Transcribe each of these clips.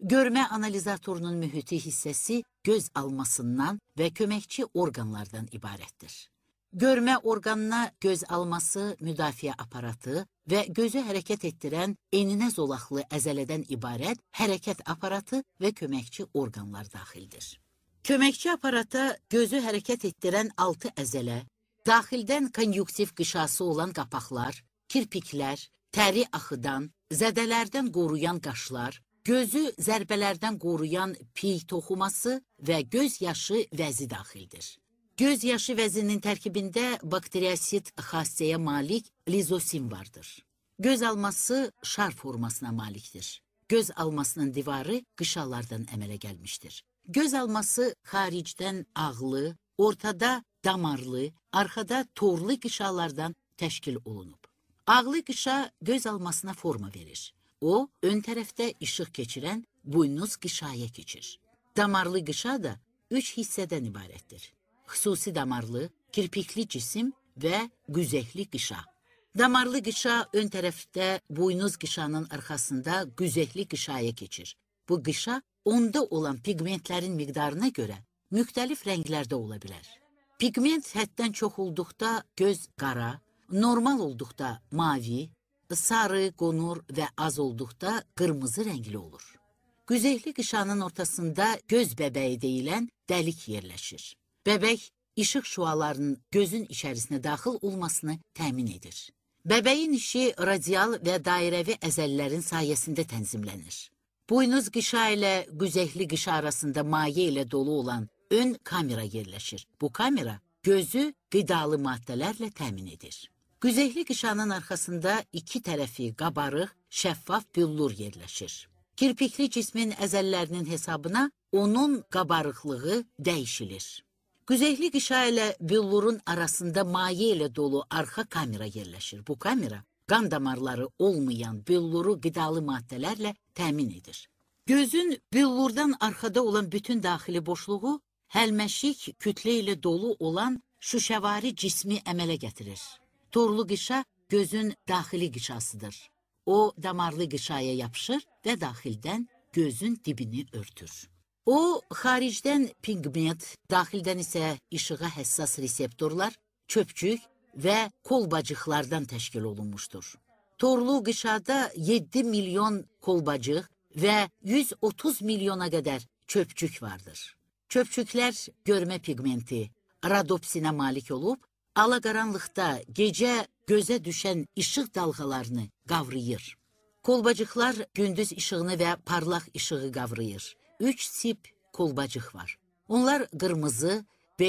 Görmə analizatorunun mühiti hissəsi göz almasından və köməkçi orqanlardan ibarətdir. Görmə orqanına göz alması, müdafiə aparatı və gözü hərəkət etdirən eninə zolaqlı əzələdən ibarət hərəkət aparatı və köməkçi orqanlar daxildir. Köməkçi aparata gözü hərəkət etdirən 6 əzələ, daxildən konjunktiv qışası olan qapaqlar, kirpiklər, təri axıdan, zədələrdən qoruyan qaşlar, gözü zərbələrdən qoruyan piy toxuması və göz yaşı vəzi daxildir. Göz yaşı vəzinin tərkibində bakteriyasit xassəyə malik lizosim vardır. Göz alması şar formasına malikdir. Göz almasının divarı qışalardan əmələ gəlmişdir. Göz alması xaricdən ağlı, ortada damarlı, arxada torlu qışalardan təşkil olunub. Ağlı qışa göz almasına forma verir. O, ön tərəfdə işıq keçirən buynuz qışaya keçir. Damarlı qışa da 3 hissədən ibarətdir. Xüsusi damarlı, kirpikli cisim və güzəhli qışa. Damarlı qışa ön tərəfdə buynuz qışanın arxasında güzəhli qışaya keçir. Bu qışa onda olan pigmentlərin miqdarına görə müxtəlif rənglərdə ola bilər. Pigment həddən çox olduqda göz qara, normal olduqda mavi, sarı, qonur və az olduqda qırmızı rəngli olur. Güzəhli qışanın ortasında göz bəbəyi deyilən dəlik yerləşir. Bəbək işıq şüalarının gözün içərisinə daxil olmasını təmin edir. Bəbəyin işi radial və dairəvi əzəllərin sayəsində tənzimlənir. Buynuz qışa ilə güzəhli qışa arasında maye ilə dolu olan ön kamera yerləşir. Bu kamera gözü qidalı maddələrlə təmin edir. Güzəhli qışanın arxasında 2 tərəfi qabarıq, şəffaf büllur yerləşir. Kirpikli cismin əzəllərinin hesabına onun qabarıqlığı dəyişilir. Güzəhli qışa ilə büllurun arasında maye ilə dolu arxa kamera yerləşir. Bu kamera qan damarları olmayan bülluru qidalı maddələrlə təmin edir. Gözün büllurdan arxada olan bütün daxili boşluğu həlməşik kütlə ilə dolu olan şüşəvari cismi əmələ gətirir. Torlu qışa gözün daxili qışasıdır. O, damarlı qışaya yapışır və daxildən gözün dibini örtür. O, xaricdən pigment, daxildən isə işığa həssas reseptorlar, çöpçük və kolbacıqlardan təşkil olunmuşdur. Torlu qışada 7 milyon kolbacıq və 130 milyona qədər çöpçük vardır. Çöpçüklər görmə pigmenti, radopsinə malik olub, alaqaranlıqda gecə gözə düşən işıq dalğalarını qavrayır. Kolbacıqlar gündüz işığını və parlaq işığı qavrayır. 3 tip kolbacıq var. Onlar qırmızı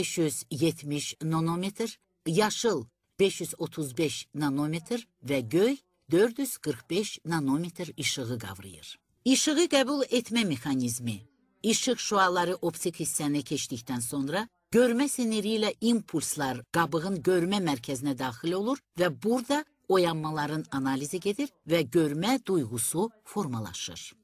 570 nanometr, yaşıl 535 nanometr və göy 445 nanometr işığı qavrayır. İşığı qəbul etmə mexanizmi. İşıq şüaları optik hissəni keçdikdən sonra görmə siniri ilə impulslar qabığın görmə mərkəzinə daxil olur və burada oyanmaların analizi gedir və görmə duyğusu formalaşır.